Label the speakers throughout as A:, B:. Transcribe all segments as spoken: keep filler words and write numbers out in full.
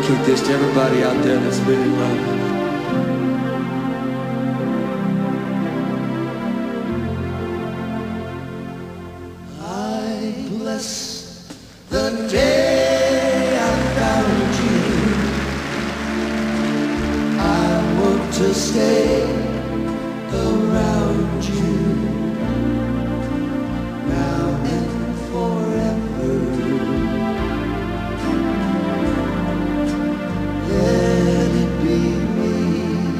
A: dedicate this to everybody out there that's really loving. I bless the day I found you. I want to stay around you now and forever. Let it be me.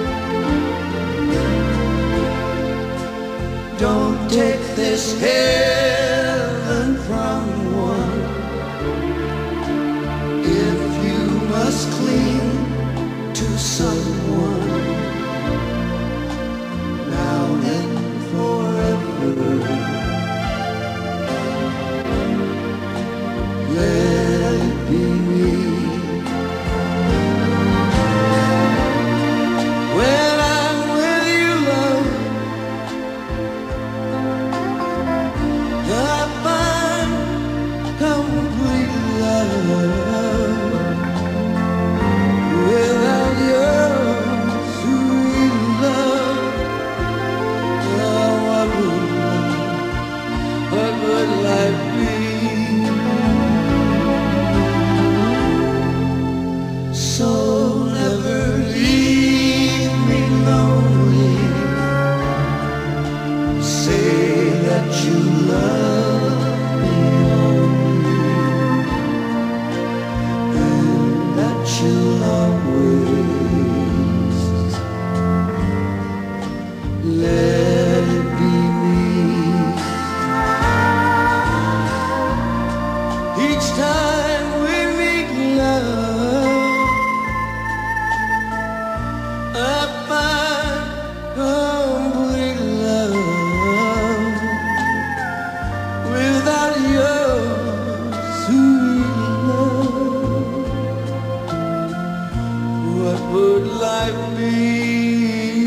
A: Don't take this heaven from one if you must cling to someone now and forever. Let it be me. When I'm with you, love, I find complete love. Without your sweet love, oh, what would, what would life be? So never leave me lonely. Say that you love me only, and that you'll always let it be me. Each time we meet, love, I find complete love. Without your sweet love, what would life be?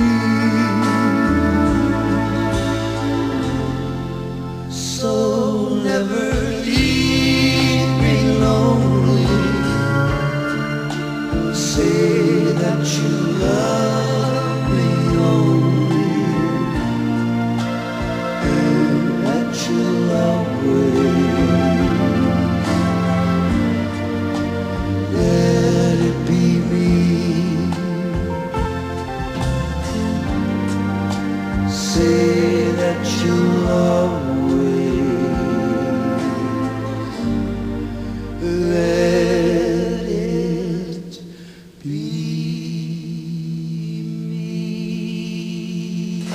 A: So never leave me lonely. Say that you love me only, and that you'll always let it be me. Say that you'll always let it be me.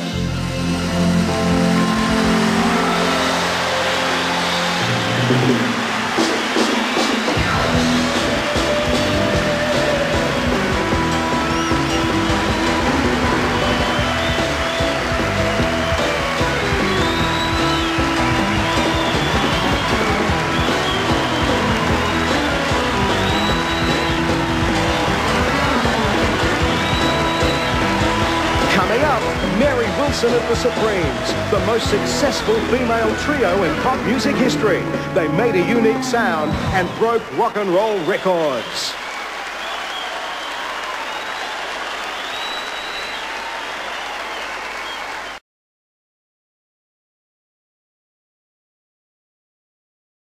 B: Coming up, Mary Wilson and the Supremes, the most successful female trio in pop music history. They made a unique sound and broke rock and roll records.